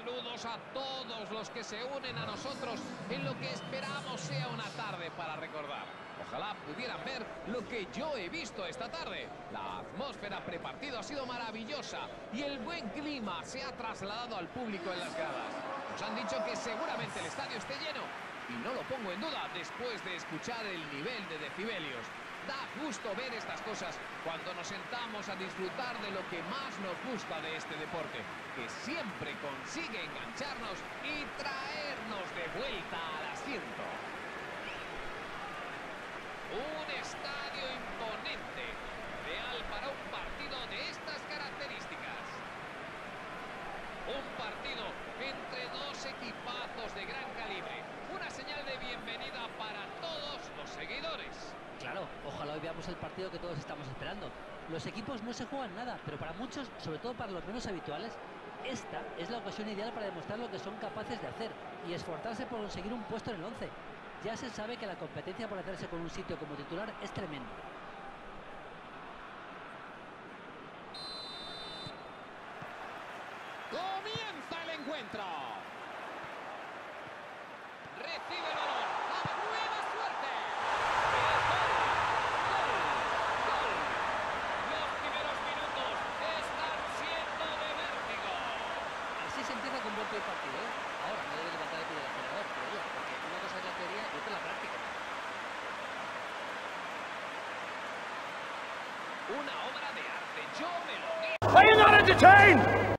Saludos a todos los que se unen a nosotros en lo que esperamos sea una tarde para recordar. Ojalá pudieran ver lo que yo he visto esta tarde. La atmósfera prepartido ha sido maravillosa y el buen clima se ha trasladado al público en las gradas. Nos han dicho que seguramente el estadio esté lleno y no lo pongo en duda después de escuchar el nivel de decibelios. Da gusto ver estas cosas cuando nos sentamos a disfrutar de lo que más nos gusta de este deporte, que siempre consigue engancharnos y traernos de vuelta al asiento. Un estadio imponente, ideal para un partido de estas características. Un partido entre dos equipazos de gran calibre. Una señal de bienvenida para todos los seguidores. Claro, ojalá hoy veamos el partido que todos estamos esperando. Los equipos no se juegan nada, pero para muchos, sobre todo para los menos habituales, esta es la ocasión ideal para demostrar lo que son capaces de hacer y esforzarse por conseguir un puesto en el 11. Ya se sabe que la competencia por hacerse con un sitio como titular es tremenda. Comienza el encuentro. Recibe el balón. ¡A prueba suerte! ¡Gol! Los primeros minutos están siendo de vértigo. Así se empieza con buen pie el partido, ¿eh? Ahora no debe levantar el pie del acelerador, pero bueno, porque una cosa es la teoría y otra la práctica. Una obra de arte. Yo me lo digo. Are you not entertained?